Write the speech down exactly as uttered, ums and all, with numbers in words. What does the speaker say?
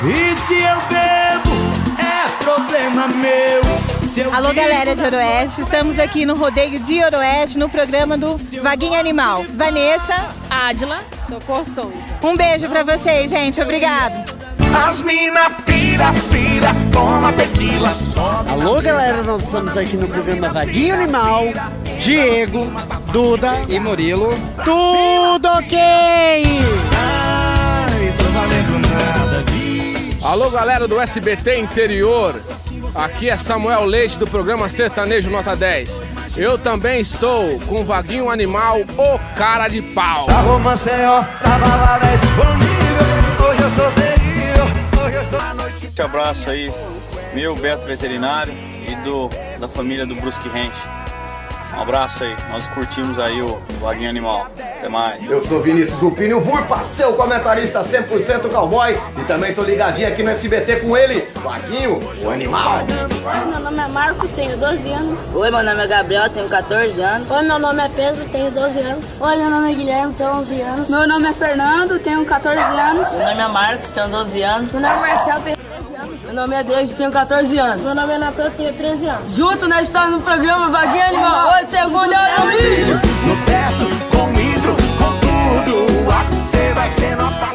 E se eu bebo, é problema meu. Se eu Alô, galera de Oroeste, estamos aqui no Rodeio de Oroeste, no programa do Vaguinho Animal. Vanessa, Ádila, Socorro Souza. Um beijo pra vocês, gente. Obrigado. As mina pira, pira, toma tequila, sobe. Alô, galera, nós estamos aqui no programa Vaguinho Animal. Diego, Duda e Murilo. Tudo ok! Ai, tô valendo nada, vi. Alô, galera do S B T Interior. Aqui é Samuel Leite do programa Sertanejo Nota dez. Eu também estou com o Vaguinho Animal, o cara de pau. A Maceió, a balada é disponível. Hoje eu tô terrível, hoje eu tô à noite. Um abraço aí, meu Beto Veterinário e do, da família do Brusque Ranch. Um abraço aí, nós curtimos aí o Vaguinho Animal. Até mais. Eu sou Vinícius Rupini, o Vurpa, seu comentarista cem por cento cowboy. E também tô ligadinho aqui no S B T com ele, Vaguinho, o animal. Oi, meu nome é Marcos, tenho doze anos. Oi, meu nome é Gabriel, tenho quatorze anos. Oi, meu nome é Pedro, tenho doze anos. Oi, meu nome é Guilherme, tenho onze anos. Meu nome é Fernando, tenho quatorze anos. Meu nome é Marcos, tenho doze anos. Meu nome é Marcelo, tenho treze anos. Meu nome é David, tenho quatorze anos. Meu nome é Natan, tenho treze anos. Junto nós estamos no programa Vaguinho Animal. Oi, segunda, no teto, com hidro, com tudo. A F T vai ser nota